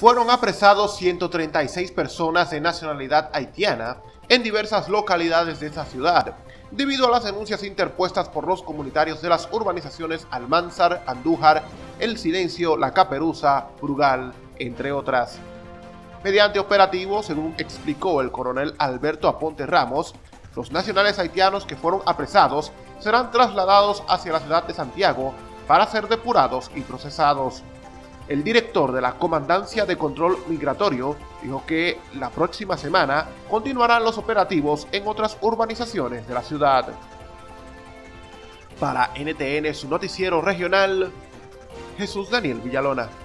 Fueron apresados 136 personas de nacionalidad haitiana en diversas localidades de esta ciudad, debido a las denuncias interpuestas por los comunitarios de las urbanizaciones Almanzar, Andújar, El Silencio, La Caperuza, Brugal, entre otras. Mediante operativos, según explicó el coronel Alberto Aponte Ramos, los nacionales haitianos que fueron apresados serán trasladados hacia la ciudad de Santiago para ser depurados y procesados. El director de la Comandancia de Control Migratorio dijo que la próxima semana continuarán los operativos en otras urbanizaciones de la ciudad. Para NTN, su noticiero regional, Jesús Daniel Villalona.